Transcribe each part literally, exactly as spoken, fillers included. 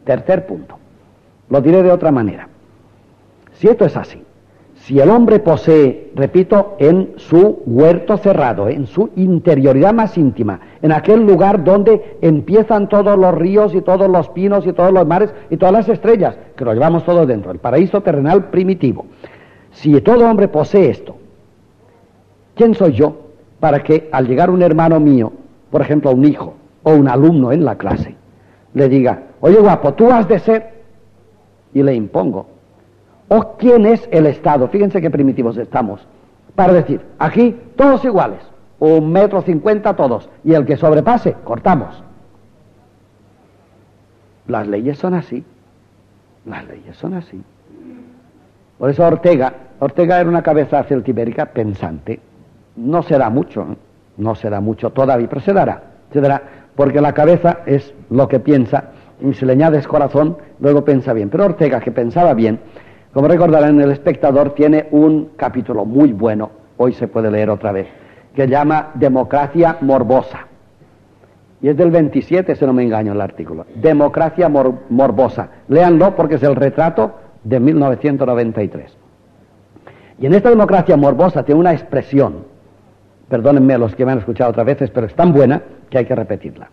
Tercer punto. Lo diré de otra manera. Si esto es así, si el hombre posee, repito, en su huerto cerrado, en su interioridad más íntima, en aquel lugar donde empiezan todos los ríos y todos los pinos y todos los mares y todas las estrellas, que lo llevamos todos dentro, el paraíso terrenal primitivo. Si todo hombre posee esto, ¿quién soy yo para que al llegar un hermano mío, por ejemplo un hijo o un alumno en la clase, le diga, oye guapo, tú has de ser, y le impongo? ¿O quién es el Estado? Fíjense qué primitivos estamos, para decir, aquí todos iguales, un metro cincuenta todos, y el que sobrepase, cortamos. Las leyes son así, las leyes son así. Por eso Ortega, Ortega era una cabeza celtibérica pensante, no se da mucho, no se da mucho todavía, pero se dará, se dará, porque la cabeza es lo que piensa, y si le añades corazón, luego piensa bien. Pero Ortega, que pensaba bien, como recordarán, El Espectador tiene un capítulo muy bueno, hoy se puede leer otra vez, que llama Democracia Morbosa. Y es del veintisiete, si no me engaño, el artículo. Democracia mor Morbosa. Léanlo porque es el retrato de mil novecientos noventa y tres. Y en esta democracia morbosa tiene una expresión, perdónenme los que me han escuchado otras veces, pero es tan buena que hay que repetirla.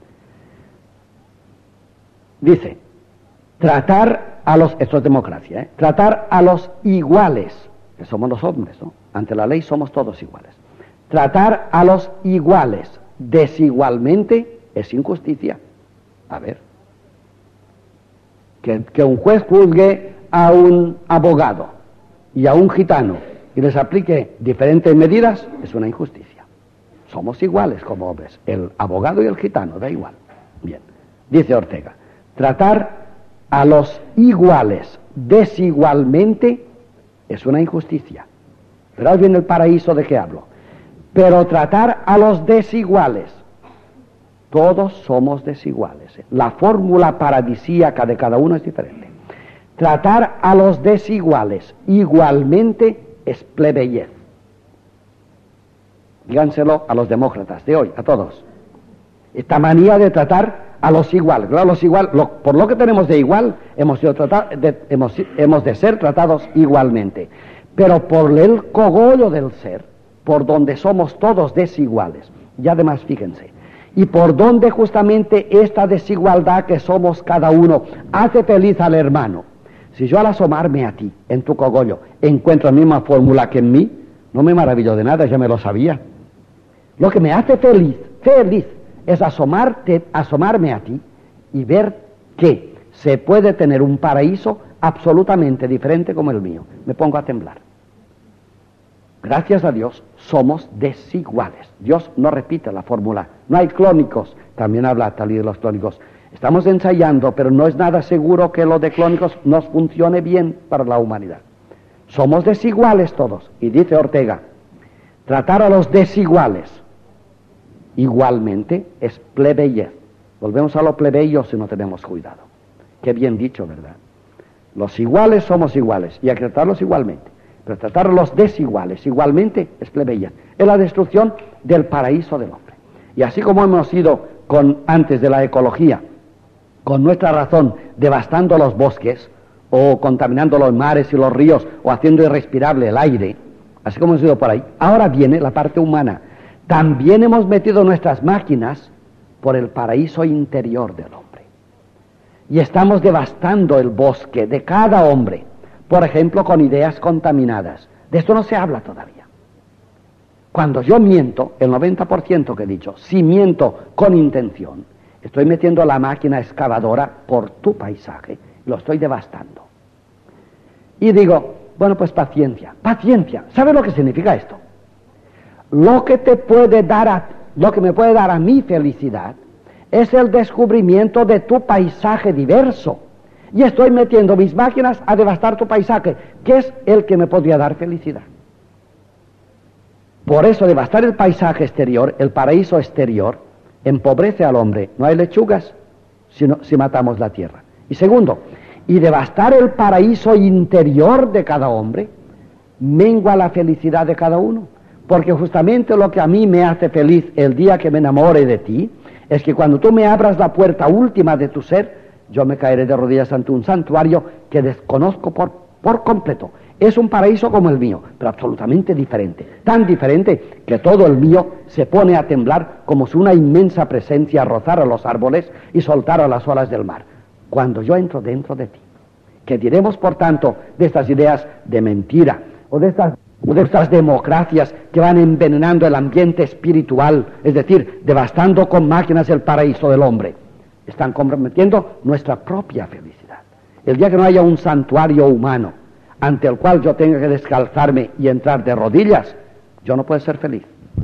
Dice, tratar a los, esto es democracia, ¿eh? Tratar a los iguales, que somos los hombres, ¿no? Ante la ley somos todos iguales. Tratar a los iguales desigualmente es injusticia. A ver, que, que un juez juzgue a un abogado y a un gitano y les aplique diferentes medidas es una injusticia. Somos iguales como hombres, el abogado y el gitano, da igual. Bien, dice Ortega, tratar a los iguales desigualmente es una injusticia. Verás bien el paraíso de que hablo. Pero tratar a los desiguales, todos somos desiguales. La fórmula paradisíaca de cada uno es diferente. Tratar a los desiguales igualmente es plebeyez. Díganselo a los demócratas de hoy, a todos. Esta manía de tratar a los iguales, claro, los igual, lo, por lo que tenemos de igual, hemos, sido tratar, de, hemos, hemos de ser tratados igualmente. Pero por el cogollo del ser, por donde somos todos desiguales, y además fíjense, y por donde justamente esta desigualdad que somos cada uno hace feliz al hermano. Si yo al asomarme a ti, en tu cogollo, encuentro la misma fórmula que en mí, no me maravillo de nada, ya me lo sabía. Lo que me hace feliz, feliz, es asomarte, asomarme a ti y ver que se puede tener un paraíso absolutamente diferente como el mío. Me pongo a temblar. Gracias a Dios somos desiguales. Dios no repite la fórmula. No hay clónicos. También habla Talí de los clónicos. Estamos ensayando, pero no es nada seguro que lo de clónicos nos funcione bien para la humanidad. Somos desiguales todos. Y dice Ortega, tratar a los desiguales igualmente es plebeyez. Volvemos a lo plebeyo si no tenemos cuidado. Qué bien dicho, ¿verdad? Los iguales somos iguales y hay que tratarlos igualmente. Pero tratar a los desiguales igualmente es plebeyez. Es la destrucción del paraíso del hombre. Y así como hemos ido con, antes de la ecología, con nuestra razón, devastando los bosques, o contaminando los mares y los ríos, o haciendo irrespirable el aire, así como hemos ido por ahí, ahora viene la parte humana. También hemos metido nuestras máquinas por el paraíso interior del hombre. Y estamos devastando el bosque de cada hombre, por ejemplo, con ideas contaminadas. De esto no se habla todavía. Cuando yo miento, el noventa por ciento que he dicho, si miento con intención, estoy metiendo la máquina excavadora por tu paisaje, lo estoy devastando. Y digo, bueno, pues paciencia, paciencia. ¿Sabe lo que significa esto? Lo que te puede dar a, lo que me puede dar a mí felicidad es el descubrimiento de tu paisaje diverso. Y estoy metiendo mis máquinas a devastar tu paisaje, que es el que me podría dar felicidad. Por eso devastar el paisaje exterior, el paraíso exterior, empobrece al hombre. No hay lechugas si, no, si matamos la tierra. Y segundo, y devastar el paraíso interior de cada hombre, mengua la felicidad de cada uno. Porque justamente lo que a mí me hace feliz el día que me enamore de ti, es que cuando tú me abras la puerta última de tu ser, yo me caeré de rodillas ante un santuario que desconozco por, por completo. Es un paraíso como el mío, pero absolutamente diferente. Tan diferente que todo el mío se pone a temblar como si una inmensa presencia rozara los árboles y soltara las olas del mar. Cuando yo entro dentro de ti. ¿Qué diremos, por tanto, de estas ideas de mentira o de estas, o de estas democracias que van envenenando el ambiente espiritual, es decir, devastando con máquinas el paraíso del hombre? Están comprometiendo nuestra propia felicidad. El día que no haya un santuario humano ante el cual yo tenga que descalzarme y entrar de rodillas, yo no puedo ser feliz.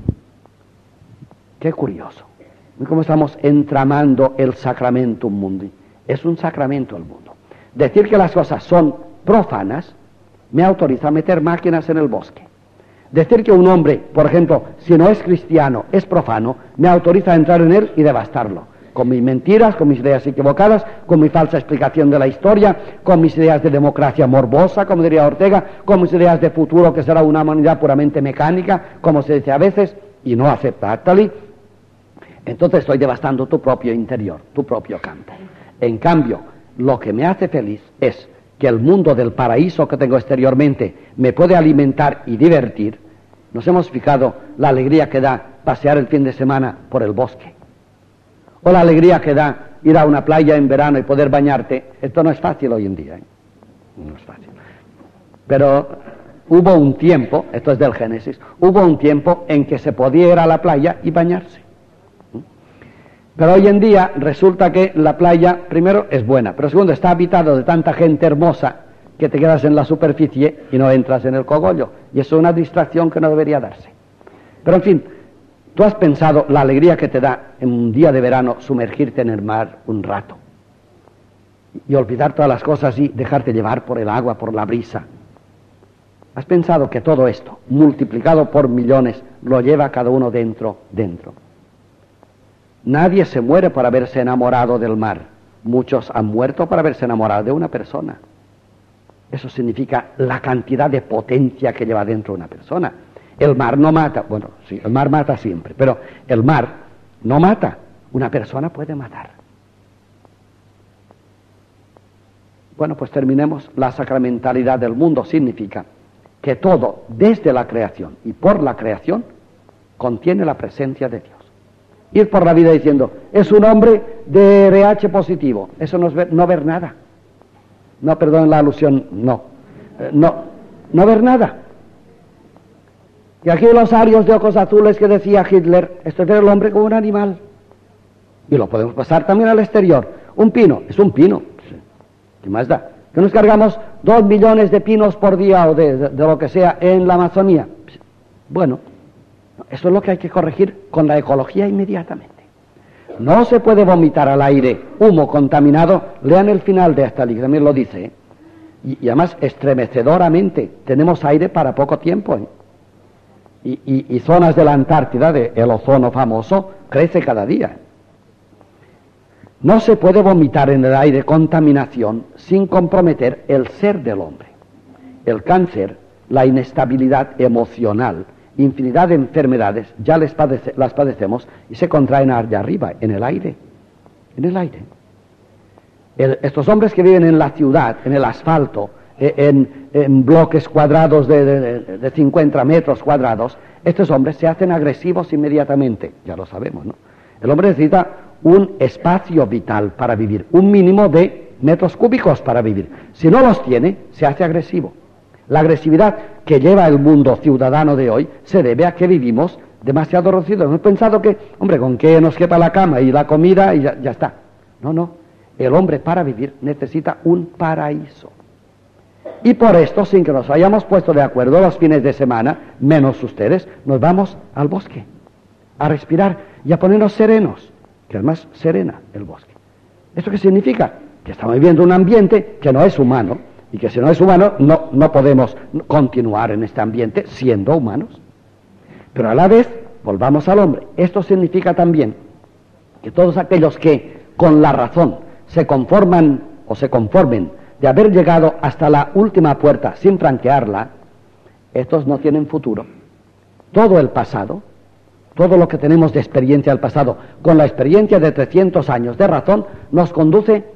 Qué curioso. ¿Cómo estamos entramando el sacramentum mundi? Es un sacramento el mundo. Decir que las cosas son profanas me autoriza a meter máquinas en el bosque. Decir que un hombre, por ejemplo, si no es cristiano, es profano, me autoriza a entrar en él y devastarlo. Con mis mentiras, con mis ideas equivocadas, con mi falsa explicación de la historia, con mis ideas de democracia morbosa, como diría Ortega, con mis ideas de futuro que será una humanidad puramente mecánica, como se dice a veces, y no acepta tal. Entonces estoy devastando tu propio interior, tu propio campo. En cambio, lo que me hace feliz es que el mundo del paraíso que tengo exteriormente me puede alimentar y divertir. Nos hemos fijado la alegría que da pasear el fin de semana por el bosque. O la alegría que da ir a una playa en verano y poder bañarte. Esto no es fácil hoy en día, ¿eh? No es fácil. Pero hubo un tiempo, esto es del Génesis, hubo un tiempo en que se podía ir a la playa y bañarse. Pero hoy en día resulta que la playa, primero, es buena, pero segundo, está habitado de tanta gente hermosa que te quedas en la superficie y no entras en el cogollo. Y eso es una distracción que no debería darse. Pero en fin, ¿tú has pensado la alegría que te da en un día de verano sumergirte en el mar un rato? Y olvidar todas las cosas y dejarte llevar por el agua, por la brisa. ¿Has pensado que todo esto, multiplicado por millones, lo lleva cada uno dentro, dentro? Nadie se muere por haberse enamorado del mar. Muchos han muerto por haberse enamorado de una persona. Eso significa la cantidad de potencia que lleva dentro una persona. El mar no mata, bueno, sí, el mar mata siempre, pero el mar no mata, una persona puede matar. Bueno, pues terminemos. La sacramentalidad del mundo significa que todo, desde la creación y por la creación, contiene la presencia de Dios. Ir por la vida diciendo, es un hombre de R H positivo, eso no es ver, no ver nada. No, perdón la alusión, no, eh, no, no ver nada. Y aquí los arios de ojos azules que decía Hitler, esto es ver al hombre como un animal. Y lo podemos pasar también al exterior. Un pino, es un pino. ¿Qué más da? Que nos cargamos dos millones de pinos por día o de, de, de lo que sea en la Amazonía. Bueno, eso es lo que hay que corregir con la ecología inmediatamente. No se puede vomitar al aire humo contaminado. Lean el final de esta lista, también lo dice. ¿eh? Y, y además, estremecedoramente, tenemos aire para poco tiempo. ¿eh? Y, y, y zonas de la Antártida, de el ozono famoso, crece cada día. No se puede vomitar en el aire contaminación sin comprometer el ser del hombre. El cáncer, la inestabilidad emocional, infinidad de enfermedades, ya les padece, las padecemos y se contraen allá arriba, en el aire. En el aire. El, estos hombres que viven en la ciudad, en el asfalto, en, en bloques cuadrados de, de, de cincuenta metros cuadrados, estos hombres se hacen agresivos inmediatamente, ya lo sabemos, ¿no? El hombre necesita un espacio vital para vivir, un mínimo de metros cúbicos para vivir. Si no los tiene, se hace agresivo. La agresividad que lleva el mundo ciudadano de hoy se debe a que vivimos demasiado reducidos. Hemos pensado que, hombre, con que nos quepa la cama y la comida y ya, ya está. No, no. El hombre para vivir necesita un paraíso. Y por esto, sin que nos hayamos puesto de acuerdo los fines de semana, menos ustedes, nos vamos al bosque a respirar y a ponernos serenos, que además serena el bosque. ¿Esto qué significa? Que estamos viviendo un ambiente que no es humano, y que si no es humano no, no podemos continuar en este ambiente siendo humanos. Pero a la vez, volvamos al hombre. Esto significa también que todos aquellos que con la razón se conforman o se conformen de haber llegado hasta la última puerta sin franquearla, estos no tienen futuro. Todo el pasado, todo lo que tenemos de experiencia del pasado, con la experiencia de trescientos años de razón, nos conduce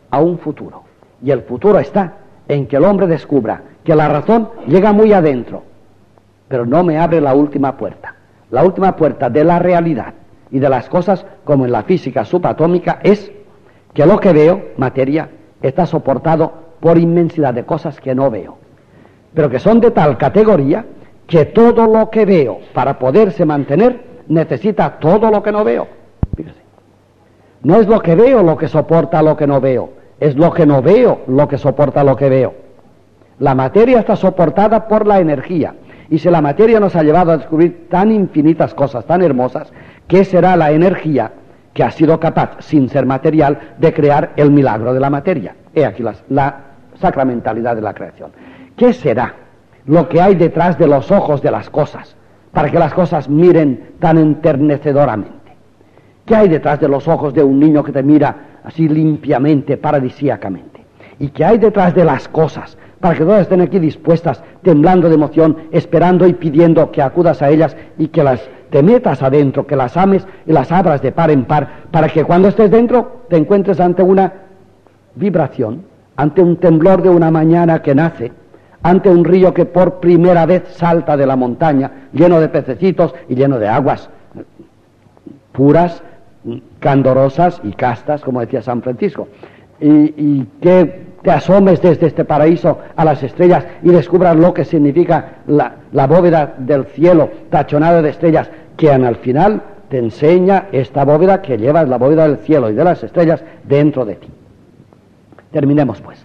a un futuro. Y el futuro está en que el hombre descubra que la razón llega muy adentro, pero no me abre la última puerta. La última puerta de la realidad y de las cosas, como en la física subatómica, es que lo que veo, materia, está soportado por inmensidad de cosas que no veo, pero que son de tal categoría que todo lo que veo, para poderse mantener, necesita todo lo que no veo. Fíjese. No es lo que veo lo que soporta lo que no veo, es lo que no veo lo que soporta lo que veo. La materia está soportada por la energía, y si la materia nos ha llevado a descubrir tan infinitas cosas, tan hermosas, ¿qué será la energía que ha sido capaz, sin ser material, de crear el milagro de la materia? He aquí la, la sacramentalidad de la creación. ¿Qué será lo que hay detrás de los ojos de las cosas, para que las cosas miren tan enternecedoramente? ¿Qué hay detrás de los ojos de un niño que te mira así limpiamente, paradisíacamente? ¿Y qué hay detrás de las cosas, para que todas estén aquí dispuestas, temblando de emoción, esperando y pidiendo que acudas a ellas y que las te metas adentro, que las ames y las abras de par en par, para que cuando estés dentro te encuentres ante una vibración, ante un temblor de una mañana que nace, ante un río que por primera vez salta de la montaña, lleno de pececitos y lleno de aguas puras, candorosas y castas, como decía San Francisco, y, y que te asomes desde este paraíso a las estrellas y descubras lo que significa la, la bóveda del cielo tachonada de estrellas, que al final te enseña esta bóveda que llevas, la bóveda del cielo y de las estrellas, dentro de ti. Terminemos pues.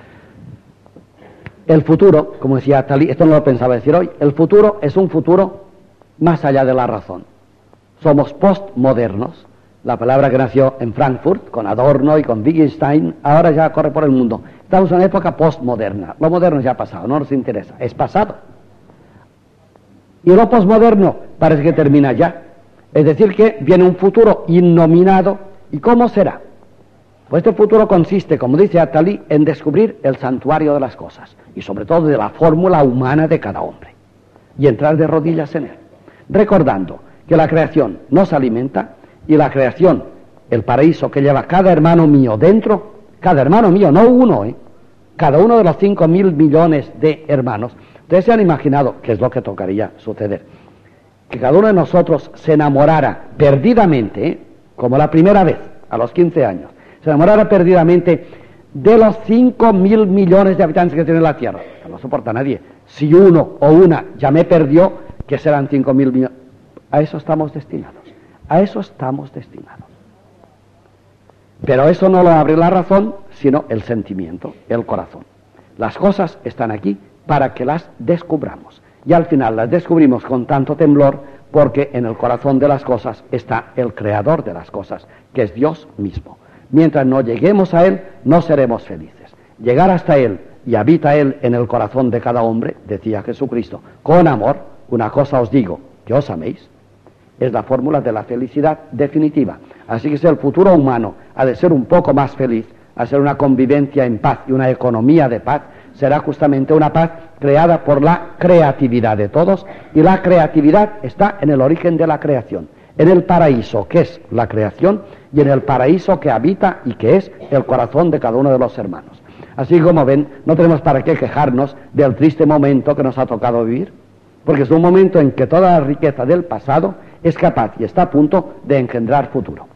El futuro, como decía Talí, esto no lo pensaba decir hoy, el futuro es un futuro más allá de la razón. Somos postmodernos. La palabra que nació en Frankfurt, con Adorno y con Wittgenstein, ahora ya corre por el mundo. Estamos en una época postmoderna. Lo moderno ya ha pasado, no nos interesa, es pasado. Y lo postmoderno parece que termina ya. Es decir, que viene un futuro innominado. ¿Y cómo será? Pues este futuro consiste, como dice Attali, en descubrir el santuario de las cosas, y sobre todo de la fórmula humana de cada hombre, y entrar de rodillas en él, recordando que la creación nos alimenta, y la creación, el paraíso que lleva cada hermano mío dentro, cada hermano mío, no uno, ¿eh? Cada uno de los cinco mil millones de hermanos. Ustedes se han imaginado qué es lo que tocaría suceder, que cada uno de nosotros se enamorara perdidamente, ¿eh? Como la primera vez, a los quince años, se enamorara perdidamente de los cinco mil millones de habitantes que tiene la Tierra, que no soporta nadie. Si uno o una ya me perdió, que serán cinco mil millones. A eso estamos destinados. A eso estamos destinados. Pero eso no lo abre la razón, sino el sentimiento, el corazón. Las cosas están aquí para que las descubramos. Y al final las descubrimos con tanto temblor porque en el corazón de las cosas está el creador de las cosas, que es Dios mismo. Mientras no lleguemos a Él, no seremos felices. Llegar hasta Él y habita Él en el corazón de cada hombre, decía Jesucristo, con amor, una cosa os digo, que os améis, es la fórmula de la felicidad definitiva. Así que si el futuro humano ha de ser un poco más feliz, a ser una convivencia en paz y una economía de paz, será justamente una paz creada por la creatividad de todos, y la creatividad está en el origen de la creación, en el paraíso que es la creación y en el paraíso que habita y que es el corazón de cada uno de los hermanos. Así como ven, no tenemos para qué quejarnos del triste momento que nos ha tocado vivir, porque es un momento en que toda la riqueza del pasado es capaz y está a punto de engendrar futuro.